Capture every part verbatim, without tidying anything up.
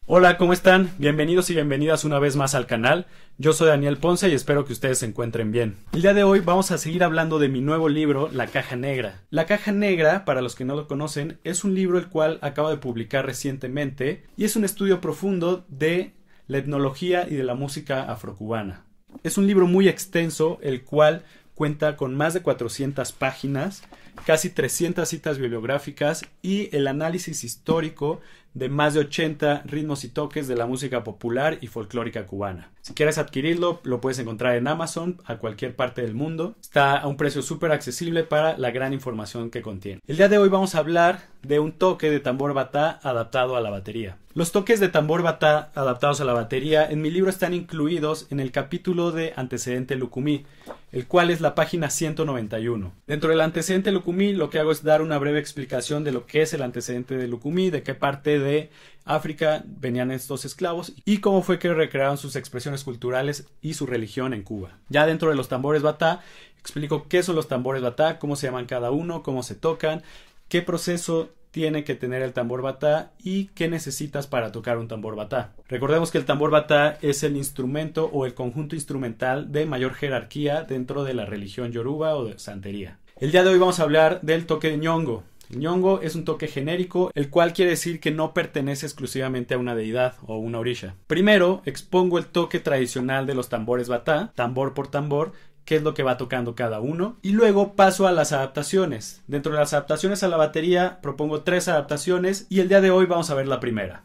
Hola, ¿cómo están? Bienvenidos y bienvenidas una vez más al canal. Yo soy Daniel Ponce y espero que ustedes se encuentren bien. El día de hoy vamos a seguir hablando de mi nuevo libro, La Caja Negra. La Caja Negra, para los que no lo conocen, es un libro el cual acabo de publicar recientemente y es un estudio profundo de la etnología y de la música afrocubana. Es un libro muy extenso, el cual cuenta con más de cuatrocientas páginas, casi trescientas citas bibliográficas y el análisis histórico de más de ochenta ritmos y toques de la música popular y folclórica cubana. Si quieres adquirirlo, lo puedes encontrar en Amazon a cualquier parte del mundo. Está a un precio súper accesible para la gran información que contiene. El día de hoy vamos a hablar de un toque de tambor batá adaptado a la batería. Los toques de tambor batá adaptados a la batería en mi libro están incluidos en el capítulo de Antecedente Lucumí, el cual es la página ciento noventa y uno. Dentro del Antecedente Lucumí lo que hago es dar una breve explicación de lo que es el antecedente de Lucumí, de qué parte de África venían estos esclavos y cómo fue que recrearon sus expresiones culturales y su religión en Cuba. Ya dentro de los tambores batá explico qué son los tambores batá, cómo se llaman cada uno, cómo se tocan, qué proceso tiene que tener el tambor batá y qué necesitas para tocar un tambor batá. Recordemos que el tambor batá es el instrumento o el conjunto instrumental de mayor jerarquía dentro de la religión yoruba o de santería. El día de hoy vamos a hablar del toque de ñongo. El ñongo es un toque genérico, el cual quiere decir que no pertenece exclusivamente a una deidad o una orisha. Primero expongo el toque tradicional de los tambores batá, tambor por tambor, qué es lo que va tocando cada uno, y luego paso a las adaptaciones. Dentro de las adaptaciones a la batería propongo tres adaptaciones y el día de hoy vamos a ver la primera.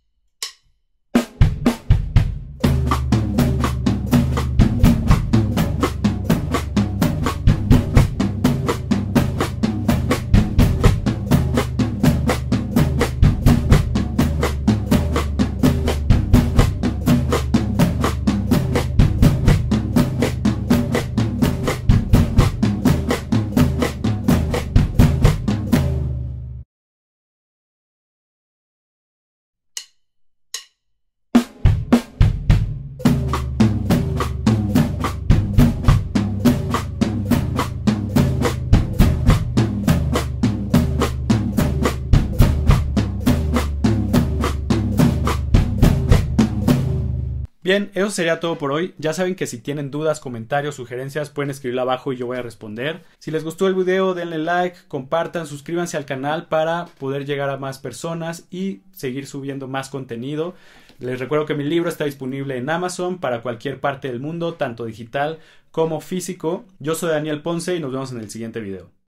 Bien, eso sería todo por hoy. Ya saben que si tienen dudas, comentarios, sugerencias, pueden escribirlo abajo y yo voy a responder. Si les gustó el video, denle like, compartan, suscríbanse al canal para poder llegar a más personas y seguir subiendo más contenido. Les recuerdo que mi libro está disponible en Amazon para cualquier parte del mundo, tanto digital como físico. Yo soy Daniel Ponce y nos vemos en el siguiente video.